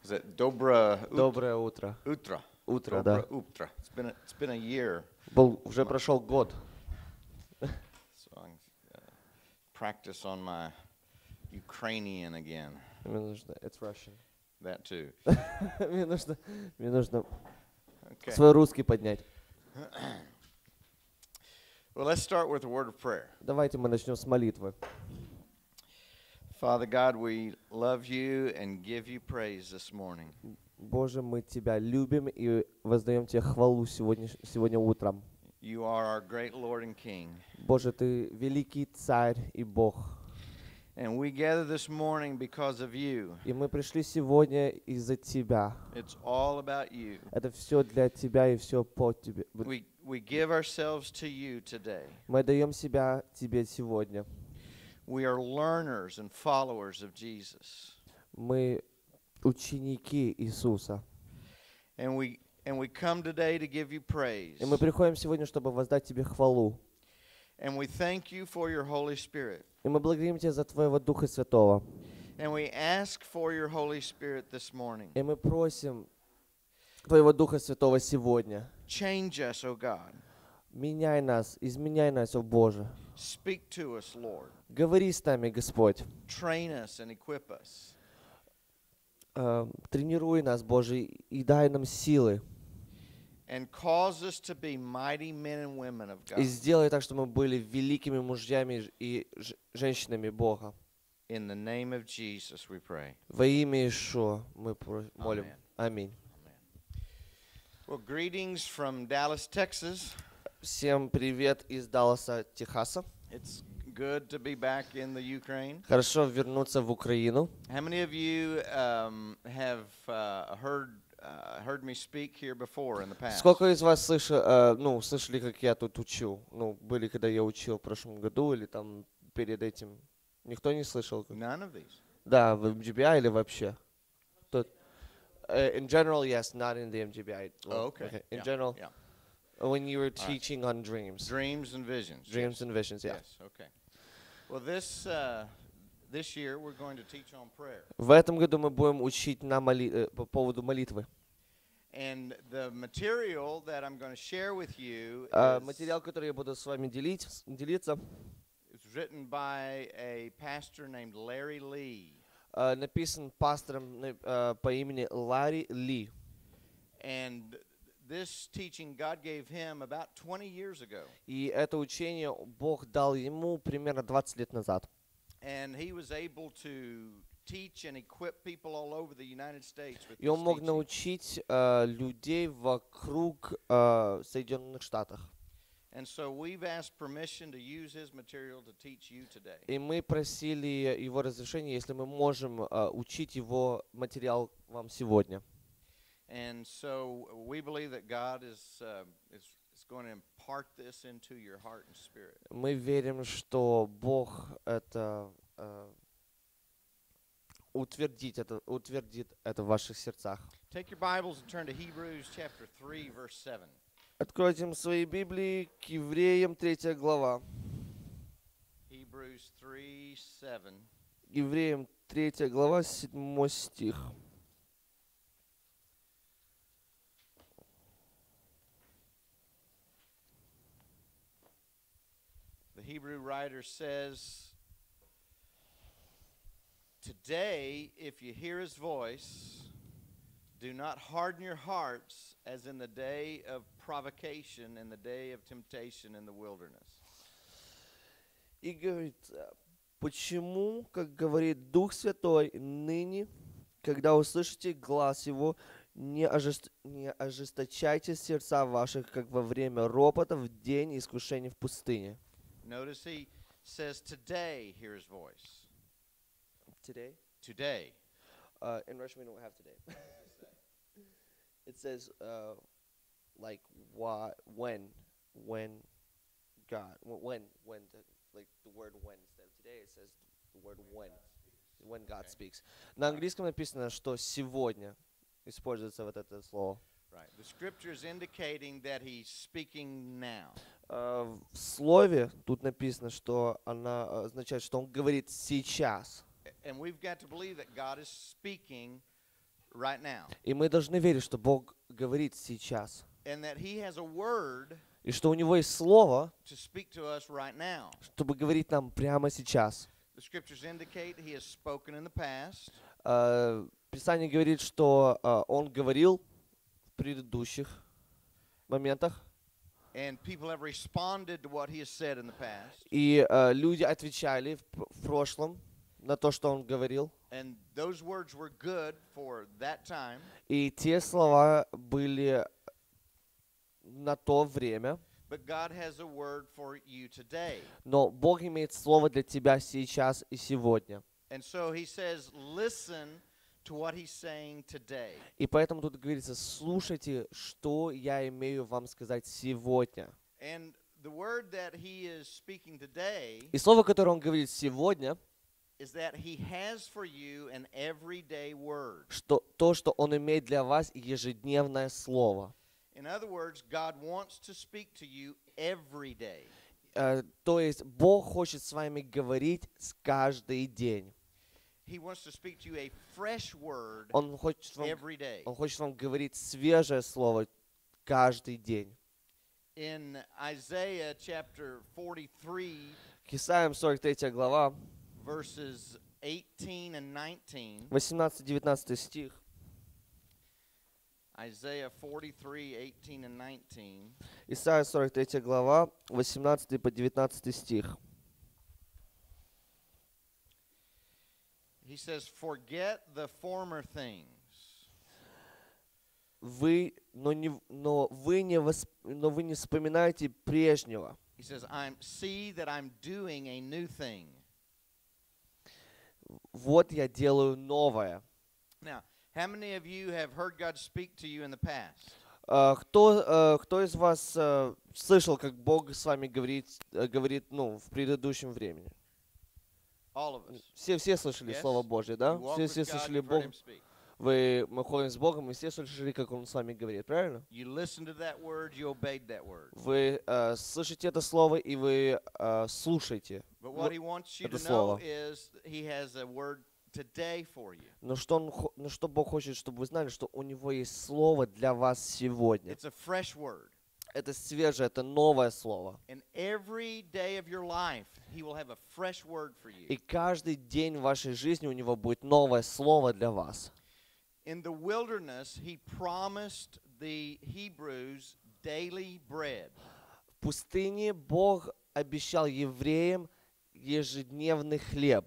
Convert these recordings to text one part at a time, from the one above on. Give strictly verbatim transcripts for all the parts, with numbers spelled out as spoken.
Is it Dobra ut- Доброе утро. Utra? Утро, Dobra да. Utra. It's been a, it's been a year, Был, уже прошел год. so I can uh, practice on my Ukrainian again. Мне нужно, it's Russian. That too. Мне нужно, мне нужно Okay. свой русский поднять. Well, let's start with a word of prayer. Давайте мы начнем с молитвы. Father God, we love you and give you praise this morning. Боже, мы Тебя любим и воздаем Тебе хвалу сегодня, сегодня утром. You are our great Lord and King. Боже, Ты великий Царь и Бог. And we gather this morning because of you. И мы пришли сегодня из-за Тебя. It's all about you. Это все для Тебя и все по Тебе. We, we give ourselves to you today. Мы даем себя Тебе сегодня. We are learners and followers of Jesus. Мы ученики Иисуса. And we, and we come today to give you praise. И мы приходим сегодня, чтобы воздать Тебе хвалу. And we thank you for your Holy Spirit. И мы благодарим Тебя за Твоего Духа Святого. And we ask for your Holy Spirit this morning. И мы просим Твоего Духа Святого сегодня. Change us, O God. Меняй нас, изменяй нас, о Боже. Speak to us, Lord. Говори с нами, Господь. Train us and equip us. Э, Тренируй нас, Боже, и дай нам силы. And cause us to be mighty men and women of И God. сделай так, чтобы мы были великими мужьями и ж- женщинами Бога. In the name of Jesus we pray. Во имя Иешуа мы про- молим. Amen. Аминь. Well, greetings from Dallas, Texas. Всем привет из Далласа, Техаса. It's good to be back in the Ukraine. Хорошо вернуться в Украину. How many of you um, have uh, heard uh, heard me speak here before in the past? Сколько из вас слыша- э, ну, слышали, как я тут учу? Ну, были, когда я учил в прошлом году или там перед этим? Никто не слышал? None of these. Да, в эм джи би ай или вообще? Тут, uh, in general, yes, not in the эм джи би ай. Oh, okay. In Yeah, general, yeah. when you were teaching on dreams. Dreams and visions. Dreams yes. and visions, yeah. Yes. Okay. Well, this uh, this year we're going to teach on prayer, В этом году мы будем учить на моли- э, по поводу молитвы. and the material that I'm going to share with you А, is, Материал, который я буду с вами делить, с- делиться, is written by a pastor named Larry Lee, э, написан пастором на- э, по имени Ларри Ли. and this teaching God gave him about twenty years ago, И это учение Бог дал ему примерно двадцать лет назад. and he was able to teach and equip people all over the United States with И он this мог teaching. научить э, людей вокруг э, Соединенных Штатов. And so we've asked permission to use his material to teach you today. И мы просили его разрешения, если мы можем э, учить его материал вам сегодня. And so we believe that God is, uh, is, is going to impart this into your heart and spirit. Мы верим, что Бог это э, утвердит это, утвердит это в ваших сердцах. Take your Bibles and turn to Hebrews chapter three, verse seven. Откройте свои Библии к Евреям, третья глава. Hebrews three, seven. Евреям, третья глава, седьмой стих. The Hebrew writer says, "Today, if you hear his voice, do not harden your hearts as in the day of provocation and the day of temptation in the wilderness." И говорит, почему, как говорит Дух Святой, ныне, когда услышите глаз Его, не, ожест... не ожесточайте сердца ваших, как во время ропота в день искушения в пустыне. Notice he says, "Today, hear his voice." Today? Today. Uh, in Russian, we don't have today. It says, uh, like, why, when, when God, wh- when, when, the, like the word when instead of today, it says the word when, when God speaks. На английском написано, что сегодня используется вот это слово. Right. The scripture is indicating that he's speaking now. Uh, в слове тут написано, что она uh, означает, что он говорит сейчас. And we've got to believe that God is speaking right now. И мы должны верить, что Бог говорит сейчас. And that He has a word И что у Него есть Слово, to speak to us right now. чтобы говорить нам прямо сейчас. The scriptures indicate He has spoken in the past. Э, Писание говорит, что э, Он говорил в предыдущих моментах. And people have responded to what He has said in the past. И э, люди отвечали в, п- в прошлом на то, что Он говорил. And those words were good for that time. И те слова были на то время. But God has a word for you today. Но Бог имеет слово для тебя сейчас и сегодня. And so He says, listen to what He's saying today. И поэтому тут говорится, слушайте, что я имею вам сказать сегодня. And the word that He is speaking today И слово, которое Он говорит сегодня, is that He has for you an everyday word. что то, что Он имеет для вас ежедневное слово. In other words, God wants to speak to you every day. Э, то есть Бог хочет с вами говорить с каждый день. He wants to speak to you a fresh word Он хочет вам, every day. Он хочет вам говорить свежее слово каждый день. In Isaiah chapter forty-three, К Исаиям сорок третья глава, verses eighteen and nineteen, восемнадцатый-девятнадцатый стих. Isaiah forty-three, eighteen and nineteen, Исайя сорок третья глава, восемнадцатый по девятнадцатый стих. he says, forget the former things. Вы, но, не, но, вы не восп, но вы не вспоминаете прежнего. He says, I'm see that I'm doing a new thing. Вот я делаю новое. Now, how many of you have heard God speak to you in the past? А, кто, а, кто из вас а, слышал, как Бог с вами говорит, а, говорит ну, в предыдущем времени? All of us. Все, все слышали Yes. Слово Божье, да? You walk Все, with все God, слышали you've heard Бога. Him speak. Вы, мы ходим с Богом, и все слышали, как Он с вами говорит, правильно? You listened to that word, you obeyed that word. Вы а, слышите это Слово, и вы а, слушаете. But what He wants you это to know слово. is He has a word today for you. Но что, он, хо- но что Бог хочет, чтобы вы знали, что у Него есть Слово для вас сегодня. It's a fresh word. Это свежее, это новое Слово. And every day of your life, He will have a fresh word for И you. каждый день в вашей жизни у Него будет новое Слово для вас. In the wilderness, He promised the Hebrews daily bread. В пустыне Бог обещал евреям ежедневный хлеб.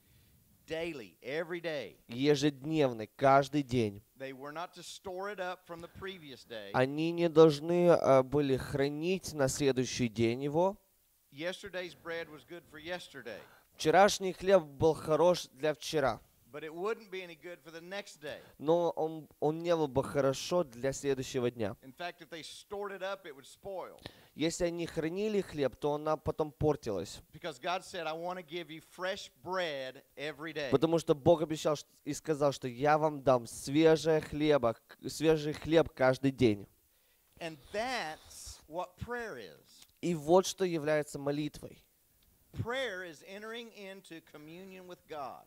Daily, every day. Ежедневный, каждый день. They were not to store it up from the previous day. Они не должны а, были хранить на следующий день его. Yesterday's bread was good for yesterday, Вчерашний хлеб был хорош для вчера, but it wouldn't be any good for the next day. но он, он не был бы хорошо для следующего дня. In fact, if they stored it up, it would spoil. Если они хранили хлеб, то она потом портилась. Because God said, I want to give you fresh bread every day. Потому что Бог обещал ш- и сказал, что я вам дам свежее хлеба, к- свежий хлеб каждый день. And that's what prayer is. И вот что является молитвой. Prayer is entering into communion with God.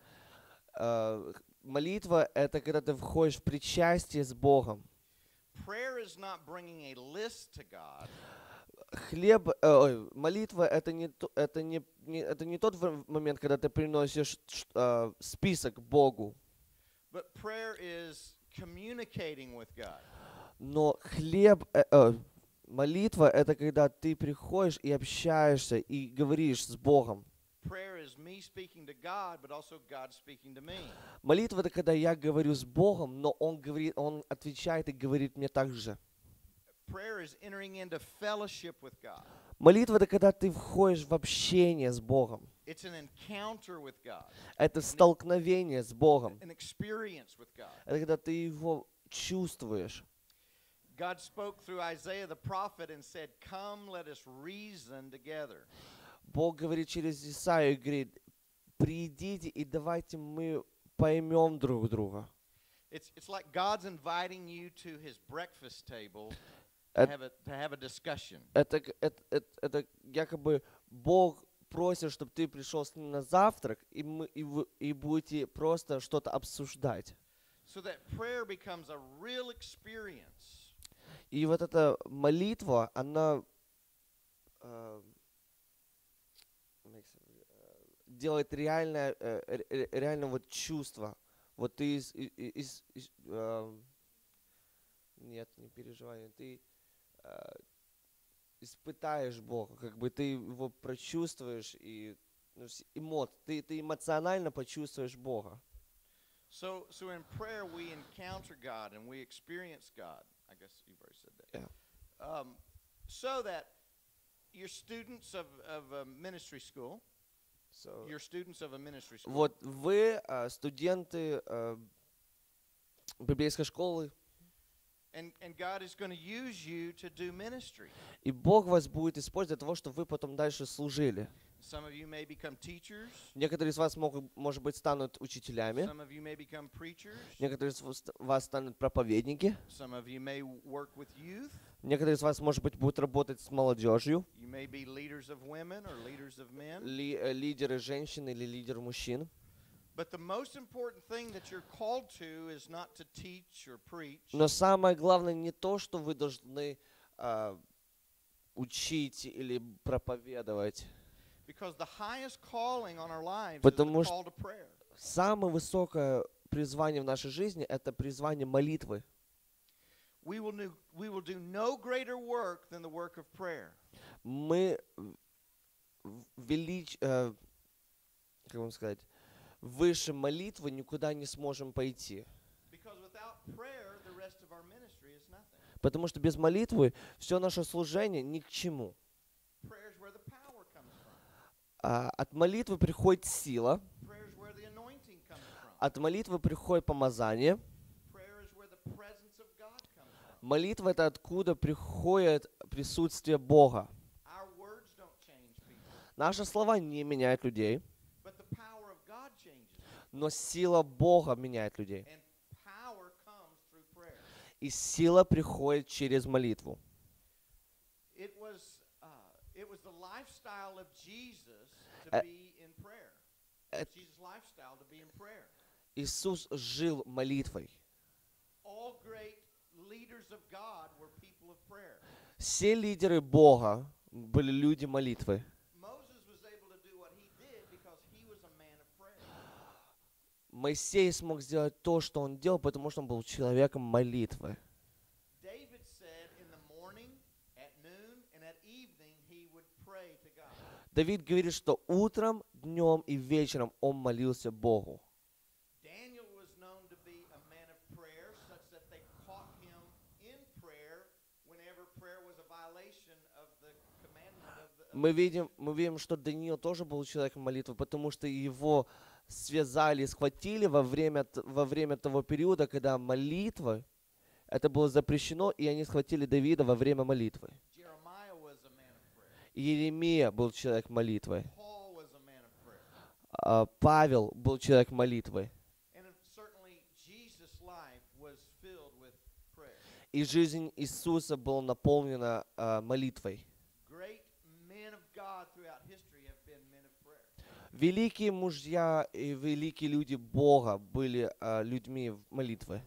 Э, Молитва — это когда ты входишь в причастие с Богом. Prayer is not bringing a list to God. Хлеб, э, ой, молитва — это не, то- это, не, не- это не тот в- момент, когда ты приносишь ш- э, список Богу. But prayer is communicating with God. Но хлеб, э, э, молитва — это когда ты приходишь и общаешься, и говоришь с Богом. Prayer is me speaking to God, but also God speaking to me. Молитва — это когда я говорю с Богом, но Он говорит, Он отвечает и говорит мне так же. Prayer is entering into fellowship with God. Молитва — это когда ты входишь в общение с Богом. It's an encounter with God, Это столкновение с Богом. an experience with God. Это когда ты Его чувствуешь. God spoke through Isaiah the prophet and said, come, let us reason together. Бог говорит через Исаию и говорит, придите и давайте мы поймем друг друга. It's, it's like God's inviting you to his breakfast table to Эт- have a, to have a discussion. Это, к- это, это, это якобы Бог просит, чтобы ты пришел с ним на завтрак, и, мы, и, вы, и будете просто что-то обсуждать. So that prayer becomes a real experience. И вот эта молитва, она э, делает реальное, э, ре- реально вот чувство. Вот ты из, и- и- из- из- э, нет, не переживание, ты э, испытаешь Бога, как бы ты его прочувствуешь и ну, с- эмо, ты, ты эмоционально почувствуешь Бога. So, so in prayer we encounter God and we experience God. I guess you've already said that. Yeah. Um, so that you're students of, of a ministry school. So, You're students of a ministry school. вот вы э, студенты э, библейской школы, And, and God is going to use you to do ministry. и Бог вас будет использовать для того, чтобы вы потом дальше служили. Some of you may become teachers. Некоторые из вас могут, может быть, станут учителями. Some of you may become preachers. Некоторые из вас- вас станут проповедники. Some of you may work with youth. Некоторые из вас, может быть, будут работать с молодежью. You may be leaders of women or leaders of men. Ли- э, лидеры женщин или лидеры мужчин. But the most important thing that you're called to is not to teach or preach. Но самое главное не то, что вы должны а, учить или проповедовать. Because the highest calling on our lives is the Потому call to prayer. Самое высокое призвание в нашей жизни – это призвание молитвы. We will, do, we will do no greater work than the work of prayer. Мы в- велич, э, как вам сказать, выше молитвы никуда не сможем пойти. Because without prayer, the rest of our ministry is nothing. Потому что без молитвы все наше служение ни к чему. Prayer is where the power comes from. А от молитвы приходит сила, Prayer is where the anointing comes from. от молитвы приходит помазание. Prayer is where the presence of God comes from. Молитва – это откуда приходит присутствие Бога. Our words don't change people, Наши слова не меняют людей, but the power of God changes them. но сила Бога меняет людей. And power comes through prayer. И сила приходит через молитву. It was, uh, it was the lifestyle of Jesus to Uh, be in prayer. uh, Jesus' lifestyle to be in prayer. Иисус жил молитвой. All great leaders of God were people of prayer. Все лидеры Бога были люди молитвы. Moses was able to do what he did because he was a man of prayer. Моисей смог сделать то, что он делал, потому что он был человеком молитвы. David said in the morning, at noon, and at evening he would pray to God. Давид говорит, что утром, днем и вечером он молился Богу. Daniel was known to be a man of prayer, such that they caught him in prayer whenever prayer was a violation of the commandment of the. of Мы the- видим, мы видим, что Даниил тоже был человеком молитвы, потому что его связали, схватили во время, т- во время того периода, когда молитва, это было запрещено, и они схватили Давида во время молитвы. Jeremiah was a man of prayer. Иеремия был человек молитвы. Paul was a man of prayer. А, Павел был человек молитвы. And certainly Jesus' life was filled with prayer. И жизнь Иисуса была наполнена а, молитвой. Great men of God throughout history have been men of prayer. Великие мужья и великие люди Бога были а, людьми в молитвы.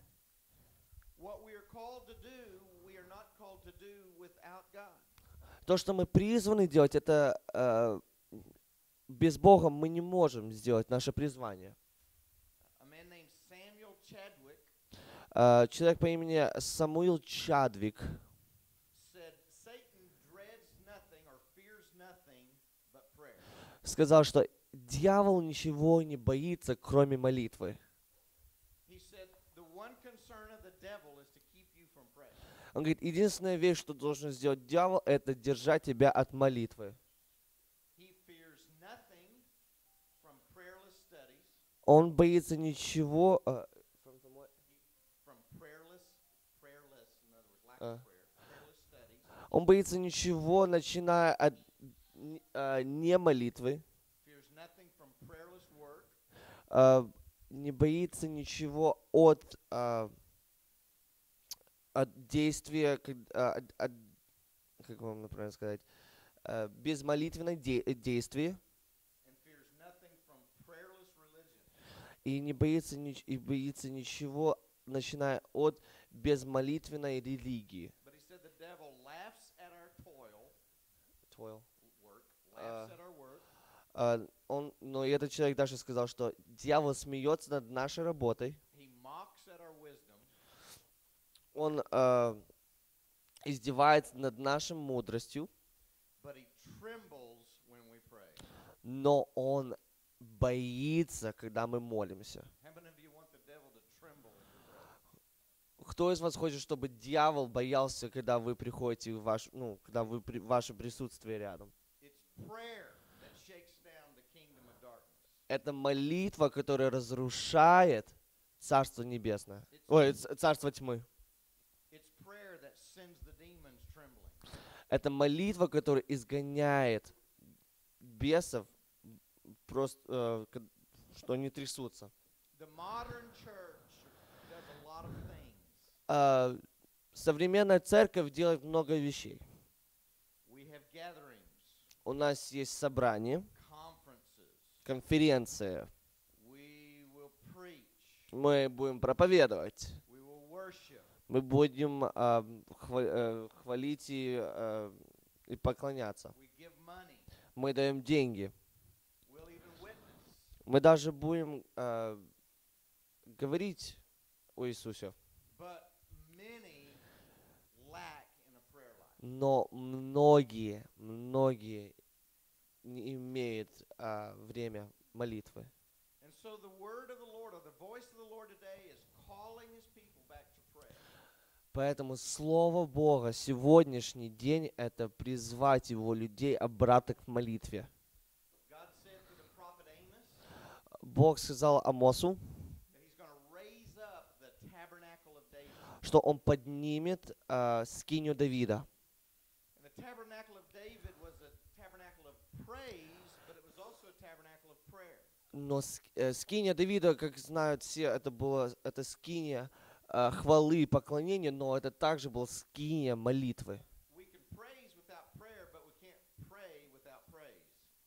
What we are called to do, we are not called to do without God. То, что мы призваны делать, это а, без Бога мы не можем сделать наше призвание. A man named Samuel Chadwick А, человек по имени Самуил Чадвик said, Satan dreads nothing or fears nothing but prayer. сказал, что дьявол ничего не боится, кроме молитвы. He said, the one concern of the devil is to keep you from prayer. Он говорит, единственная вещь, что должен сделать дьявол, это держать тебя от молитвы. He fears nothing from prayerless studies, Он боится ничего... а, from prayerless, prayerless, in other words, lack Uh. of prayer, prayerless studies, Он боится ничего, начиная от н- а, не молитвы. fears nothing from prayerless work, а, не боится ничего от, а, от действия, к- а, от, от- как вам правильно сказать, а, безмолитвенной де- действия, and fears nothing from prayerless religion. и не боится, нич- и боится ничего начиная от безмолитвенной религии. But he said the devil laughs at our toil, Toil. work, Uh, laughs at our work, А, он, но и этот человек даже сказал, что дьявол смеется над нашей работой, he mocks at our wisdom, он а, издевается над нашей мудростью, but he trembles when we pray. но он боится, когда мы молимся. How many of you want the devil to tremble when you pray? Кто из вас хочет, чтобы дьявол боялся, когда вы приходите в ваш, ну, когда вы при, ваше присутствие рядом? It's prayer that shakes down the kingdom of darkness. Это молитва, которая разрушает Царство Небесное. Ой, ц- Царство Тьмы. It's prayer that sends the demons trembling. Это молитва, которая изгоняет бесов, просто, э, к- что они трясутся. The modern church does a lot of things. А, современная церковь делает много вещей. We have gatherings, У нас есть собрания, conferences. конференции. We will preach. Мы будем проповедовать. We will worship. Мы будем а, хва- э, хвалить и, э, и поклоняться. We give money. Мы даем деньги. We'll even witness. Мы даже будем а, говорить о Иисусе. But many lack in a prayer life. Но многие, многие не имеют а, время молитвы. And so the word of the Lord, or the voice of the Lord today is calling his people back to prayer. Поэтому Слово Бога сегодняшний день — это призвать Его людей обратно к молитве. God said through the prophet Amos Бог сказал Амосу, that he's going to raise up the tabernacle of David. что Он поднимет а, скинию Давида. And the tabernacle of David was a tabernacle of praise, but it was also a tabernacle of prayer. Но ск- э, скиния Давида, как знают все, это была это скиния а, хвалы и поклонения, но это также была скиния молитвы. We can praise without prayer, but we can't pray without praise.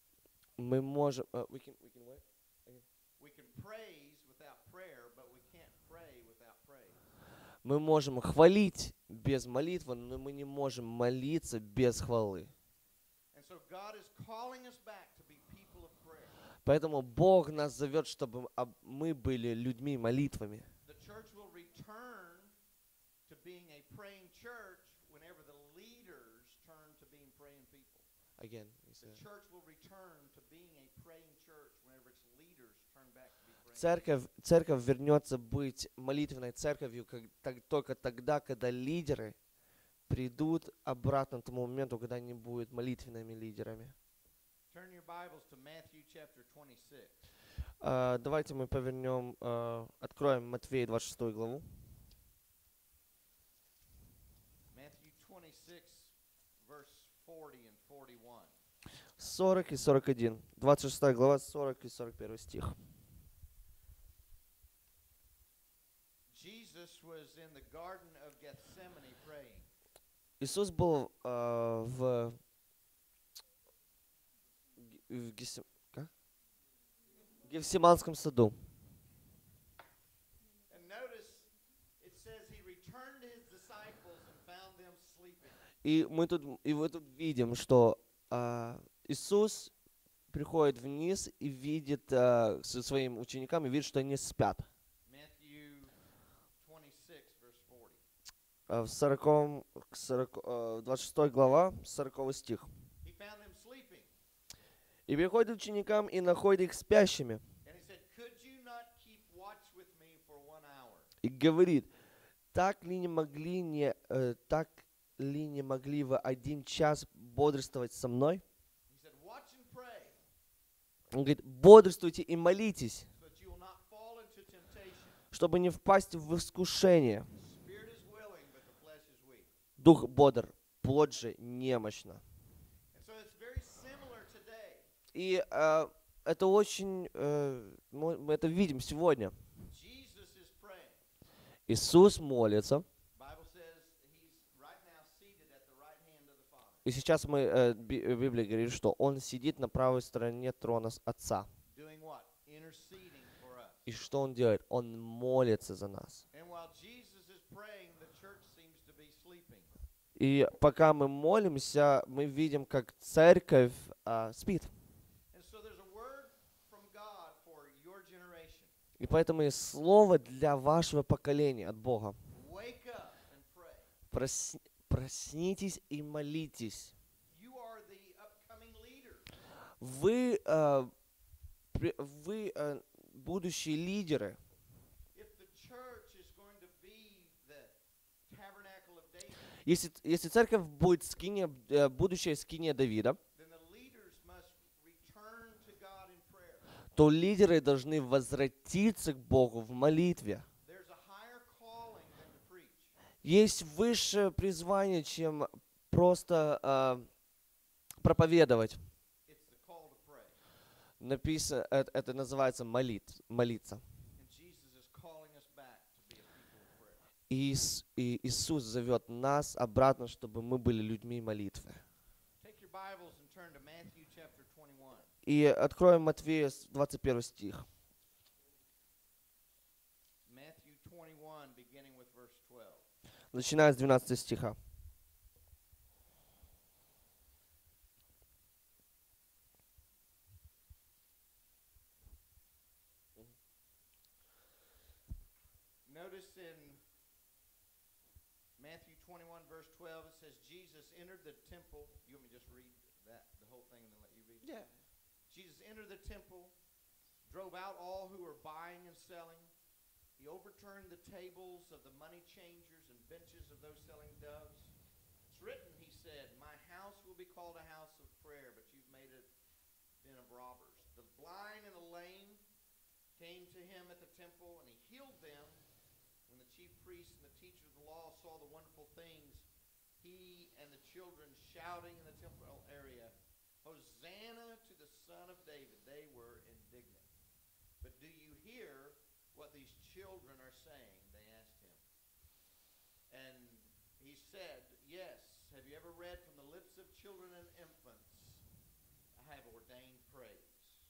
Мы можем... э, we can- we can what? We can praise without prayer, but we can't pray without praise. Мы можем хвалить без молитвы, но мы не можем молиться без хвалы. And so God is calling us back to be people of prayer. Поэтому Бог нас зовет, чтобы об- мы были людьми молитвами. The church will return to being a praying church whenever the leaders turn to being praying people. Again, The church will return to being a praying church whenever its leaders turn back to be praying. Церковь, церковь вернется быть молитвенной церковью как, так- только тогда, когда лидеры придут обратно к тому моменту, когда они будут молитвенными лидерами. Turn your Bibles to Matthew chapter twenty-six. А, давайте мы повернем, а, откроем Матфея двадцать шестую главу. Matthew twenty-six, verse forty and forty-one. сорок и сорок один. двадцать шестая глава, сорок и сорок первый стих. Jesus was in the Garden of Gethsemane praying. Иисус был а, в, в Гесем- как? Гефсиманском саду. And notice it says he returned to his disciples and found them sleeping. И мы тут, и мы тут видим, что а, Иисус приходит вниз и видит а, со своими учениками, видит, что они спят. Matthew twenty-six, verse forty. А, в сороковом, сорок, а, двадцать шестая глава, сороковой стих. He found them sleeping. И приходит к ученикам и находит их спящими. And he said, could you not keep watch with me for one hour? И говорит, так ли не могли, не, э, так ли не могли вы один час бодрствовать со мной? He said, watch and pray Он говорит, бодрствуйте и молитесь, so that you will not fall into temptation. чтобы не впасть в искушение. Spirit is willing, but the flesh is weak. Дух бодр, плоть же немощна. And so it's very similar today. И э, это очень, э, мы мы это видим сегодня. Jesus is praying. Иисус молится, Bible says he's right now seated at the right hand of the Father, и сейчас мы, э, Би- Библия говорит, что Он сидит на правой стороне трона с Отца. doing what? Interceding for us. И что Он делает? Он молится за нас. And while И пока мы молимся, мы видим, как церковь а, спит. И поэтому есть слово для вашего поколения от Бога. Прос, проснитесь и молитесь. Вы, э, вы э, будущие лидеры. Если, если церковь будет скиния, э, будущая скиния Давида, то лидеры должны возвратиться к Богу в молитве. Есть высшее призвание, чем просто э, проповедовать. Написано, это, это называется молит, молиться. И, и Иисус зовет нас обратно, чтобы мы были людьми молитвы. И откроем Матфея двадцать первый стих. Начиная с двенадцатого стиха. Notice in Matthew twenty-one, verse twelve, it says, Jesus entered the temple. You want me to just read that, the whole thing, and then let you read it? Yeah. Jesus entered the temple, drove out all who were buying and selling. He overturned the tables of the money changers and benches of those selling doves. It's written, he said, my house will be called a house of prayer, but you've made it a den of robbers. The blind and the lame came to him at the temple, and he healed them. When the chief priests and the teachers of the law saw the wonderful things, he and the children shouting in the temple area, Hosanna to the Son of David, they were indignant. But do you hear what these children are saying? They asked him. And he said, yes. Have you ever read from the lips of children and infants, I have ordained praise.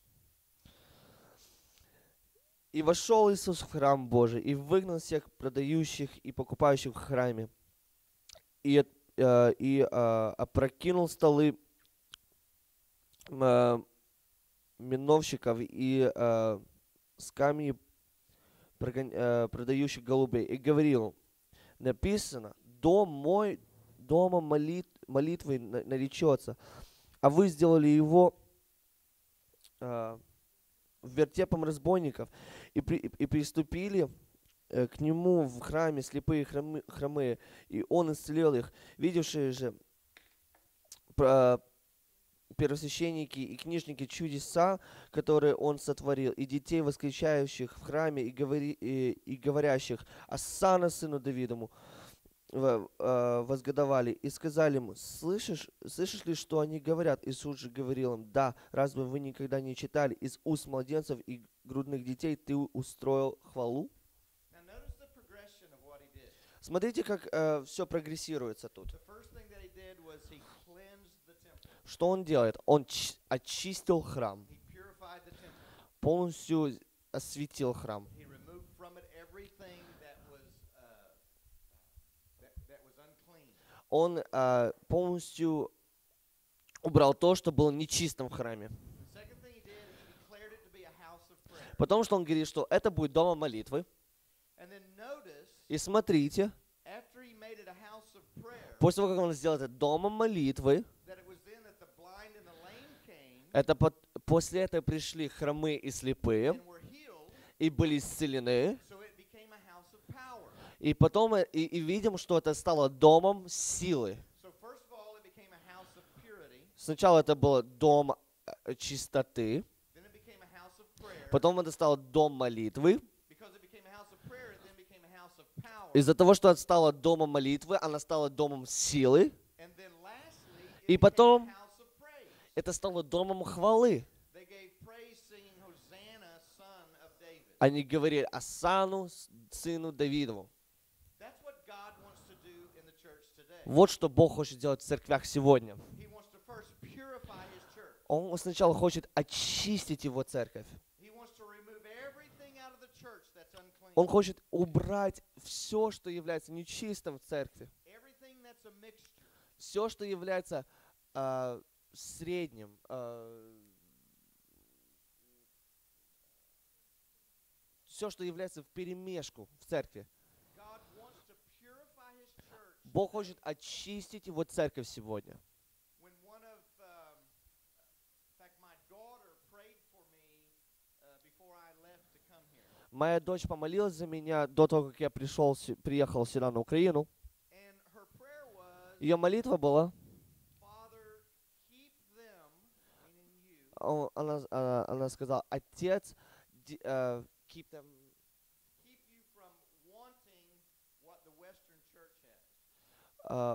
И вошел Иисус в храм Божий, и выгнал всех продающих и покупающих в храме, и, э, и э, опрокинул столы э, миновщиков и э, скамьи э, продающих голубей, и говорил, написано, дом мой, домом молит, молитвы наречется, а вы сделали его э, вертепом разбойников, и, при, и приступили э, к нему в храме слепые хромы, хромые, и он исцелил их. Видевшие же э, первосвященники и книжники чудеса, которые он сотворил, и детей, восклицающих в храме и, говори, и, и говорящих «Осанна сыну Давидову», возгодовали и сказали ему, слышишь, слышишь ли, что они говорят? Иисус же говорил им, да, разве вы никогда не читали, из уст младенцев и грудных детей ты устроил хвалу? Смотрите, как э, все прогрессируется тут. Что он делает? Он ч- очистил храм, полностью осветил храм. Он э, полностью убрал то, что было нечистым в храме. Потому что он говорит, что это будет домом молитвы. И смотрите, после того, как он сделал это домом молитвы, это под, после этого пришли хромые и слепые, и были исцелены. И потом и, и видим, что это стало домом силы. Сначала это был дом чистоты, потом это стало дом молитвы. Из-за того, что это стало домом молитвы, она стала домом силы. И потом это стало домом хвалы. Они говорили «Осанну сыну Давидову». Вот что Бог хочет делать в церквях сегодня. Он сначала хочет очистить его церковь. Он хочет убрать все, что является нечистым в церкви. everything that's a mixture. Все, что является а, средним, все, что является вперемешку в церкви. God wants to purify His church. Бог хочет очистить его церковь сегодня. When one of, um, in fact, my daughter prayed for me uh, before I left to come here. Моя дочь помолилась за меня до того, как я пришел, сю- приехал сюда на Украину. And her prayer was, Ее молитва была, Father, keep them, meaning you, о, она, она, она сказала, Отец, ди- э, keep them, keep you from wanting what the Western church has. э,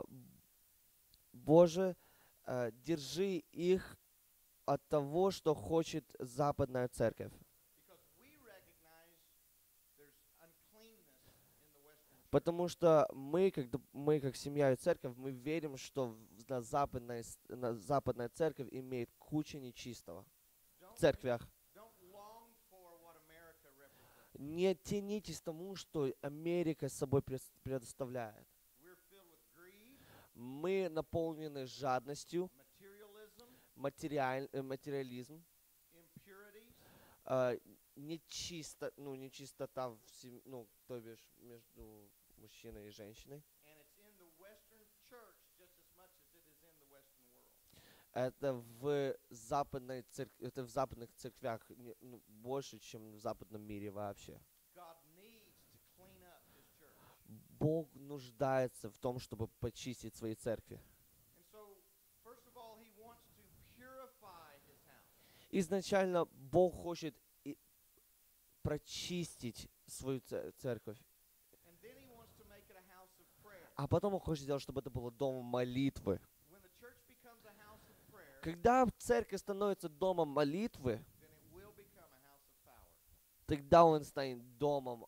Боже, э, держи их от того, что хочет западная церковь. Because we recognize there's uncleanness in the Western church. Потому что мы, как, доп- мы, как семья и церковь, мы верим, что в- на западная, с- на западная церковь имеет кучу нечистого в Don't, церквях. don't long for what America represents. Не тянитесь к тому, что Америка собой прес- предоставляет. We're filled with greed, Мы наполнены жадностью, materialism, материаль, э, материализм, impurities, э, нечисто, ну, нечистота в сем- ну, то бишь между мужчиной и женщиной. and it's in the Western church just as much as it is in the Western world. Это в западной церк... это в западных церквях не- ну, больше, чем в западном мире вообще. God needs to clean up His church. Бог нуждается в том, чтобы почистить свои церкви. And so, first of all, He wants to purify His house. Изначально Бог хочет и прочистить свою ц- церковь, And then He wants to make it a house of prayer. а потом Он хочет сделать, чтобы это было домом молитвы. When the church becomes a house of prayer, Когда церковь становится домом молитвы, then it will become a house of power. тогда он станет домом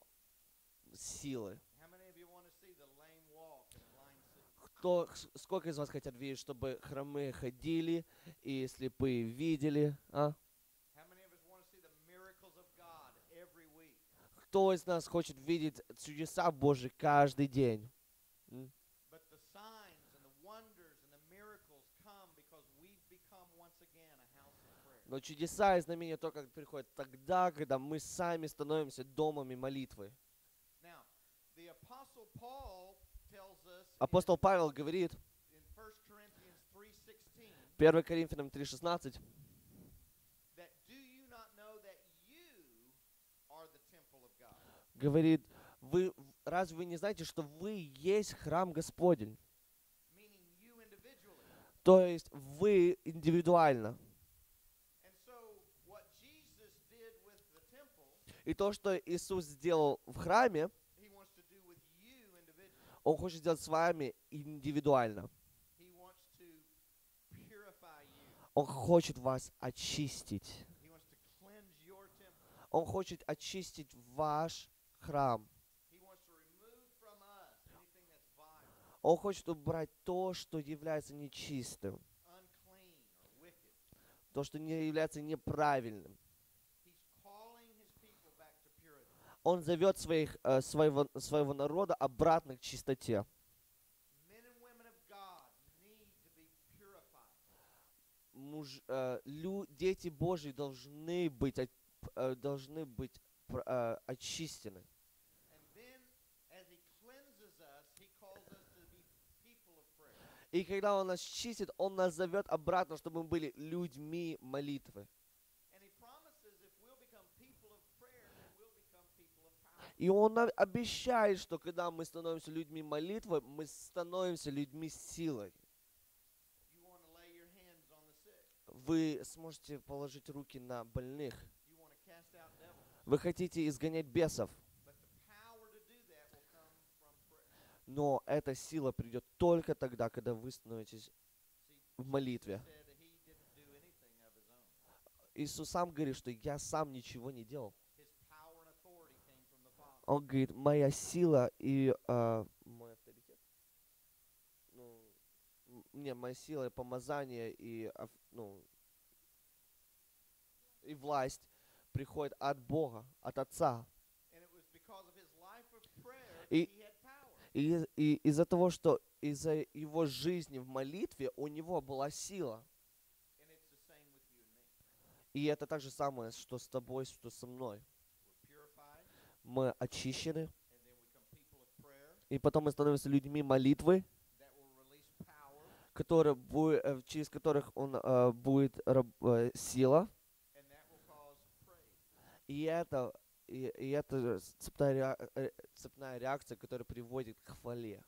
силы. How many of you want to see the lame walk and the blind see? Кто, с- сколько из вас хотят видеть, чтобы хромые ходили и слепые видели? А? How many of us want to see the miracles of God every week? Кто из нас хочет видеть чудеса Божьи каждый день? М? But the signs and the wonders and the miracles come because we've become once again a house of prayer. Но чудеса и знамения только приходят тогда, когда мы сами становимся домами молитвы. Now, the Apostle Paul tells us Апостол Павел говорит in, in First Corinthians three sixteen первое Коринфянам три шестнадцать, that do you not know that you are the temple of God? говорит, вы, разве вы не знаете, что вы есть храм Господень? Meaning you individually. То есть вы индивидуально. And so what Jesus did with the temple, И то, что Иисус сделал в храме, He wants to do with you individually. Он хочет сделать с вами индивидуально. He wants to purify you. Он хочет вас очистить. He wants to cleanse your temple. Он хочет очистить ваш храм. He wants to remove from us anything that's vile, Он хочет убрать то, что является нечистым, unclean, or wicked. то, что не является неправильным. He's calling His people back to purity. Он зовет своих, э, своего, своего народа обратно к чистоте. Men and women of God need to be purified. Муж, э, лю- дети Божьи должны быть, от- э, должны быть пр- э, очищены. And then, as He cleanses us, He calls us to be people of prayer. И когда Он нас чистит, Он нас зовет обратно, чтобы мы были людьми молитвы. And He promises if we'll become people of prayer, then we'll become people of power. И Он нам обещает, что когда мы становимся людьми молитвы, мы становимся людьми силой. You want to lay your hands on the sick. Вы сможете положить руки на больных. You want to cast out devils. Вы хотите изгонять бесов. But the power to do that will come from prayer. Но эта сила придет только тогда, когда вы становитесь See, в молитве. Jesus said that He didn't do anything of His own. Иисус сам говорит, что я сам ничего не делал. His power and authority came from the Father. Он говорит, моя сила и э, мой авторитет. Ну, м- не, моя сила и помазание и, ав- ну, и власть приходит от Бога, от Отца. And it was because of His И, he had power. и, и из-за того, что из-за его жизни в молитве у него была сила. And it's the same with you and me. И это так же самое, что с тобой, что со мной. We're purified, Мы очищены, and then we become people of prayer и потом мы становимся людьми молитвы, that will release power, которые, бу- э, через которых он, э, будет раб- э, сила. and that will cause praise. И это, и, и это цепная, реа- э, цепная реакция, которая приводит к хвале.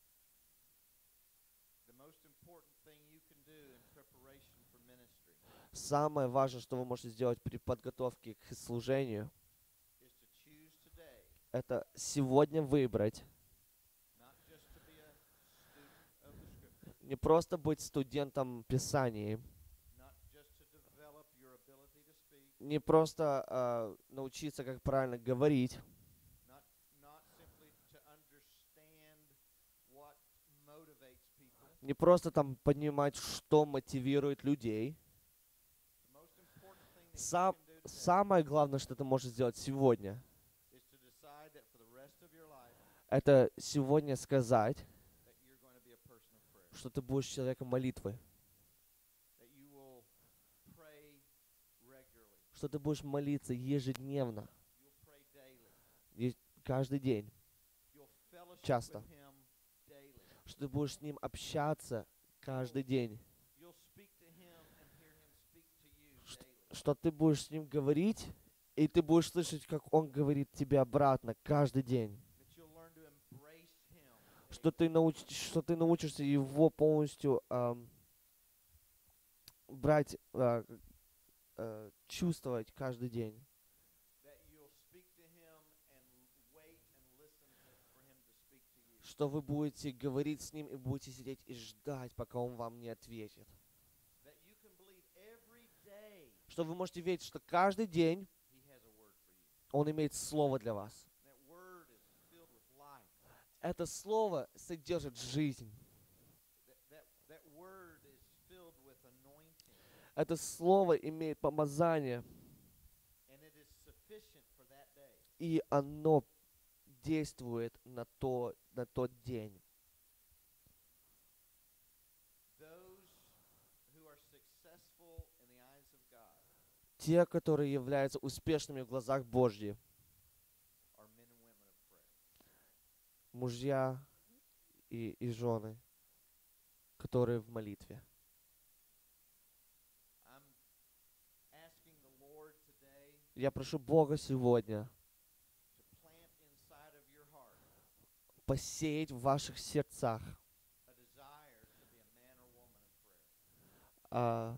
The most important thing you can do in preparation for ministry Самое важное, что вы можете сделать при подготовке к служению, is to choose today это сегодня выбрать not just to be a student of the Scripture, не просто быть студентом Писаний, not just to develop your ability to speak, не просто э, научиться, как правильно говорить, not not simply to understand what motivates people. не просто там понимать, что мотивирует людей. The most important thing that Сам, you can do today самое главное, что ты можешь сделать сегодня, is to decide that for the rest of your life это сегодня сказать, that you're going to be a person of prayer, что ты будешь человеком молитвы, that you will pray regularly, что ты будешь молиться ежедневно, you'll pray daily, е- каждый день, you'll fellowship часто, with Him daily, что ты будешь с Ним общаться каждый день, you'll speak to Him and hear Him speak to you Ш- daily, что ты будешь с Ним говорить, и ты будешь слышать, как Он говорит тебе обратно каждый день, that you'll learn to embrace Him что daily, ты, науч- что ты научишься Его полностью ам, брать, а, а, чувствовать каждый день, that you'll speak to Him and wait and listen to, for Him to speak to you, что вы будете говорить с Ним и будете сидеть и ждать, пока Он вам не ответит, that you can believe every day что вы можете верить, что каждый день He has a word for you. Он имеет слово для вас. That word is filled with life. Это слово содержит жизнь. That, that, that word is filled with anointing. Это слово имеет помазание, And it is sufficient for that day. и оно действует на, то, на тот день. Those who are successful in the eyes of God Те, которые являются успешными в глазах Божьих, are men and women of prayer. мужья и, и жены, которые в молитве. I'm asking the Lord today Я прошу Бога сегодня to plant inside of your heart посеять в ваших сердцах a desire to be a man or woman of prayer. а,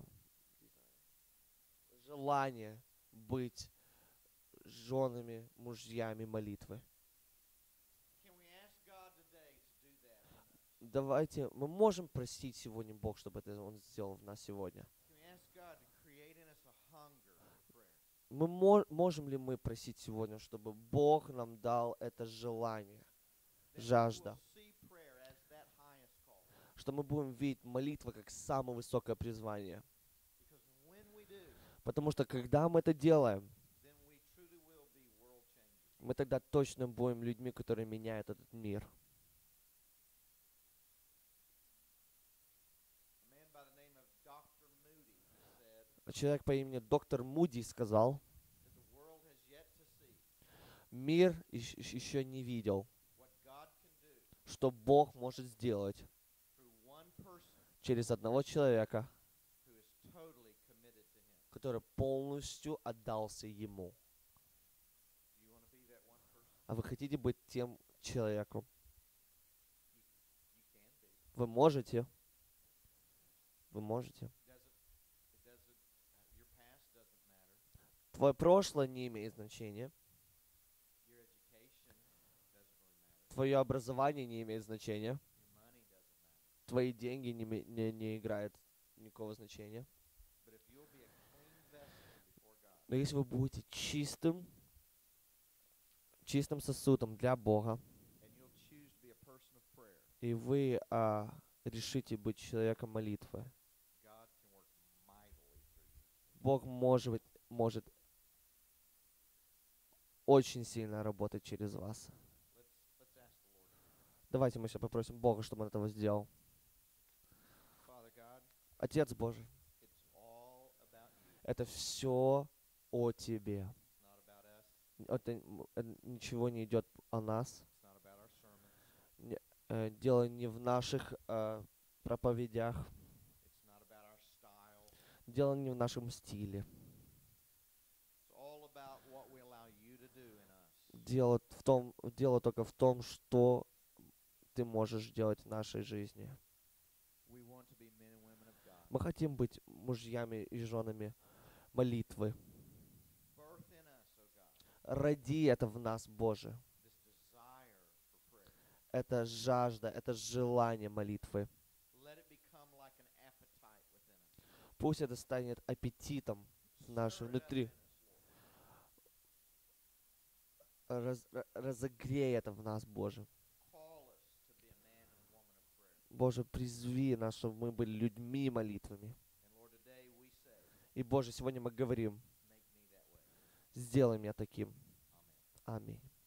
желание быть женами, мужьями молитвы. Can we ask God today to do that? Давайте, мы можем просить сегодня Бог, чтобы это Он сделал в нас сегодня. Can we ask God to create in us a hunger for prayer? Мы мо- можем ли мы просить сегодня, чтобы Бог нам дал это желание, That we жажда, will see prayer as that highest call. что мы будем видеть молитву как самое высокое призвание. Because when we do, Потому что когда мы это делаем, then we truly will be world changers. мы тогда точно будем людьми, которые меняют этот мир. A man by the name of Doctor Moody said Человек по имени доктор Муди сказал, that the world has yet to see мир еще не видел, what God can do что Бог может сделать through one person через одного человека, who is totally committed to Him. который полностью отдался Ему. Do you want to be that one person? А вы хотите быть тем человеком? You, you can be. Вы можете. Вы можете. Doesn't it doesn't uh, your past doesn't matter. Твое прошлое не имеет значения. Your education doesn't really matter. Твое образование не имеет значения. Your money doesn't matter. Твои деньги не, ме- не, не играют никакого значения. But if you'll be a clean vessel before God, Но если вы будете чистым, чистым сосудом для Бога, and you'll choose to be a person of prayer, и вы а, решите быть человеком молитвы, God can work mightily through you. Бог может, может очень сильно работать через вас. Let's let's ask Давайте мы сейчас попросим Бога, чтобы Он этого сделал. Father God, Отец Божий, it's all about you. это все о Тебе. It's not about us. Это м, э, ничего не идет о нас. It's not about our sermons. Не- э, Дело не в наших э, проповедях. It's not about our style. Дело не в нашем стиле. It's all about what we allow you to do in us. Дело в том, дело только в том, что Ты можешь делать в нашей жизни. We want to be men and women of God. Мы хотим быть мужьями и женами молитвы. Birth in us, oh God, Роди это в нас, Боже. this desire for prayer. Это жажда, это желание молитвы. Let it become like an appetite within us. Пусть это станет аппетитом нашим Stir it up внутри. in us, Lord. Раз- ра- разогрей это в нас, Боже. Call us to be a man and a woman of prayer. Боже, призви нас, чтобы мы были людьми молитвами. And Lord, today we say, И, Боже, сегодня мы говорим, make me that way. сделай меня таким. Amen. Аминь.